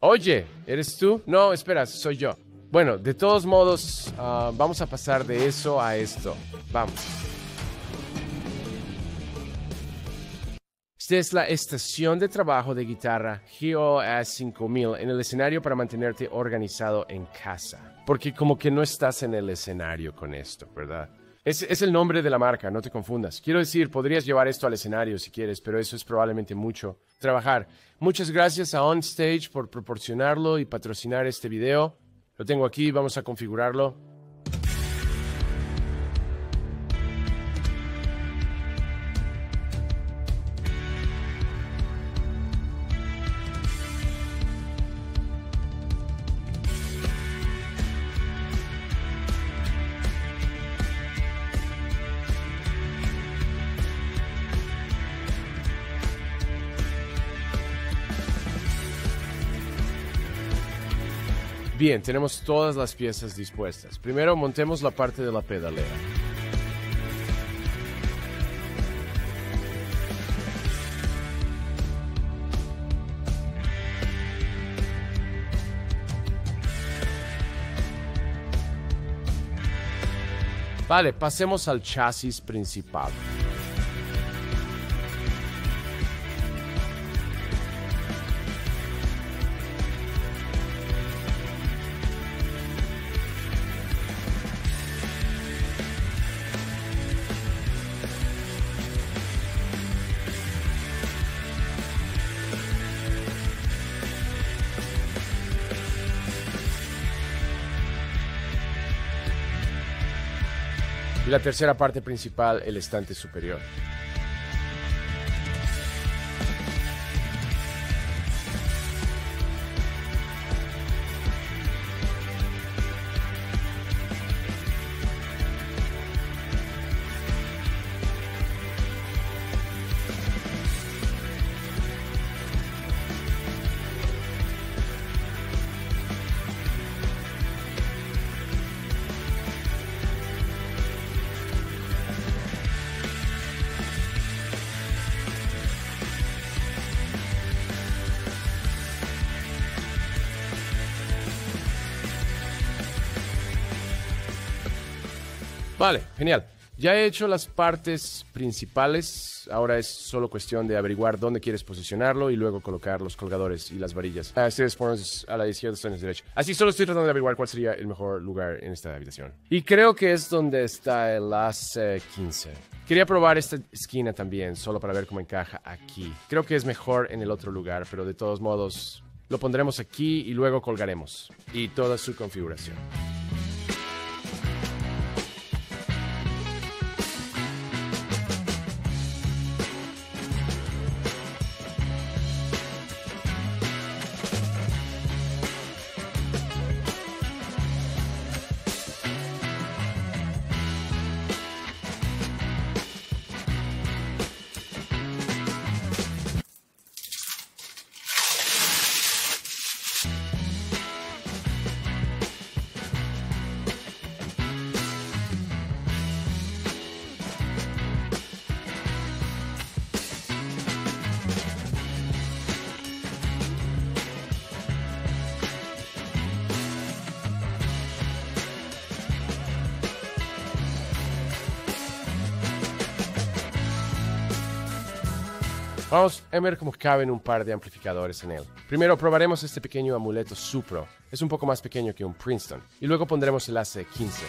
Oye, ¿eres tú? No, espera, soy yo. Bueno, de todos modos, vamos a pasar de eso a esto. Vamos. Esta es la estación de trabajo de guitarra GOS 5000 en el escenario para mantenerte organizado en casa. Porque como que no estás en el escenario con esto, ¿verdad? Es el nombre de la marca, no te confundas. Quiero decir, podrías llevar esto al escenario si quieres, pero eso es probablemente mucho trabajar. Muchas gracias a OnStage por proporcionarlo y patrocinar este video. Lo tengo aquí, vamos a configurarlo. Bien, tenemos todas las piezas dispuestas. Primero montemos la parte de la pedalera. Vale, pasemos al chasis principal. Y la tercera parte principal, el estante superior. Vale, genial. Ya he hecho las partes principales. Ahora es solo cuestión de averiguar dónde quieres posicionarlo y luego colocar los colgadores y las varillas. Ustedes ponen a la izquierda, ustedes a la derecha. Así solo estoy tratando de averiguar cuál sería el mejor lugar en esta habitación. Y creo que es donde está el AC15. Quería probar esta esquina también, solo para ver cómo encaja aquí. Creo que es mejor en el otro lugar, pero de todos modos lo pondremos aquí y luego colgaremos. Y toda su configuración. Vamos a ver cómo caben un par de amplificadores en él. Primero probaremos este pequeño amuleto Supro. Es un poco más pequeño que un Princeton. Y luego pondremos el AC15.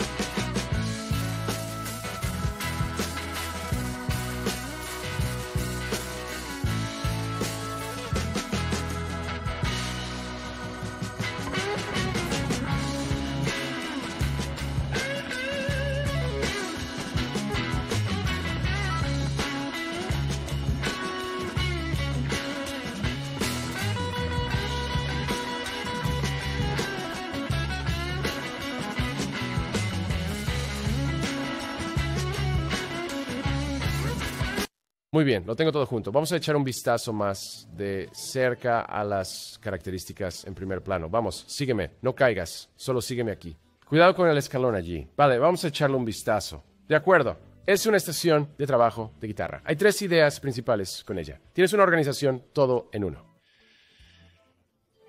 Muy bien, lo tengo todo junto. Vamos a echar un vistazo más de cerca a las características en primer plano. Vamos, sígueme, no caigas, solo sígueme aquí. Cuidado con el escalón allí. Vale, vamos a echarle un vistazo. De acuerdo, es una estación de trabajo de guitarra. Hay 3 ideas principales con ella. Tienes una organización todo en uno.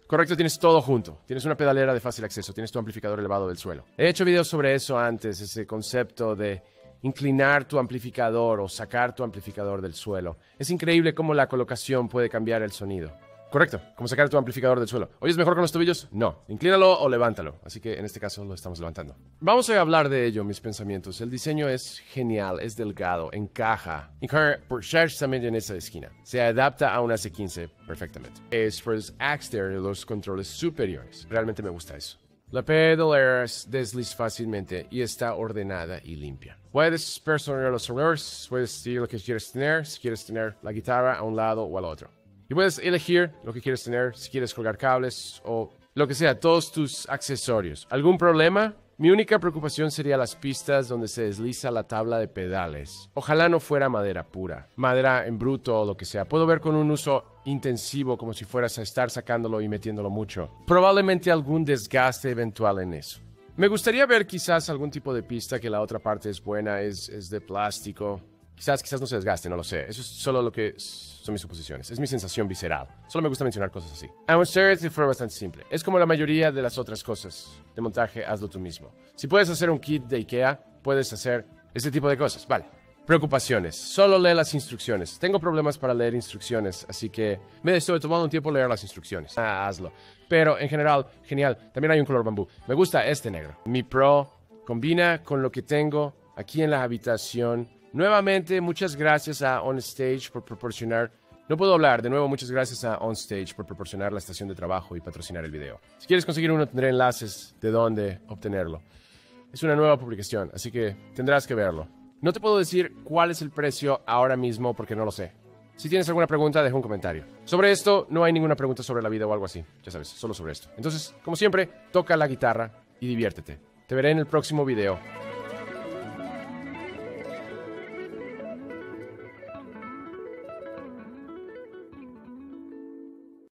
Correcto, tienes todo junto. Tienes una pedalera de fácil acceso, tienes tu amplificador elevado del suelo. He hecho videos sobre eso antes, ese concepto de inclinar tu amplificador o sacar tu amplificador del suelo. Es increíble cómo la colocación puede cambiar el sonido. Correcto, como sacar tu amplificador del suelo. ¿Oyes mejor con los tobillos? No. Inclínalo o levántalo. Así que en este caso lo estamos levantando. Vamos a hablar de ello, mis pensamientos. El diseño es genial, es delgado, encaja precisamente en esa esquina. Se adapta a una C15 perfectamente. Es exterior los controles superiores. Realmente me gusta eso. La pedalera desliza fácilmente y está ordenada y limpia. Puedes personalizar los sonidos, puedes decidir lo que quieres tener, si quieres tener la guitarra a un lado o al otro. Y puedes elegir lo que quieres tener, si quieres colgar cables o lo que sea, todos tus accesorios. ¿Algún problema? Mi única preocupación sería las pistas donde se desliza la tabla de pedales. Ojalá no fuera madera pura, madera en bruto o lo que sea. Puedo ver con un uso intensivo como si fueras a estar sacándolo y metiéndolo mucho. Probablemente algún desgaste eventual en eso. Me gustaría ver quizás algún tipo de pista que la otra parte es buena, es de plástico. Quizás no se desgaste, no lo sé. Eso es solo lo que son mis suposiciones. Es mi sensación visceral. Solo me gusta mencionar cosas así. Amstrad fue bastante simple. Es como la mayoría de las otras cosas de montaje, hazlo tú mismo. Si puedes hacer un kit de IKEA, puedes hacer este tipo de cosas. Vale. Preocupaciones. Solo lee las instrucciones. Tengo problemas para leer instrucciones, así que me estoy tomando un tiempo leer las instrucciones. Hazlo. Pero en general, genial. También hay un color bambú. Me gusta este negro. Mi Pro combina con lo que tengo aquí en la habitación. Nuevamente, muchas gracias a OnStage por proporcionar... No puedo hablar. De nuevo, muchas gracias a OnStage por proporcionar la estación de trabajo y patrocinar el video. Si quieres conseguir uno, tendré enlaces de dónde obtenerlo. Es una nueva publicación, así que tendrás que verlo. No te puedo decir cuál es el precio ahora mismo porque no lo sé. Si tienes alguna pregunta, deja un comentario. Sobre esto, no hay ninguna pregunta sobre la vida o algo así. Ya sabes, solo sobre esto. Entonces, como siempre, toca la guitarra y diviértete. Te veré en el próximo video.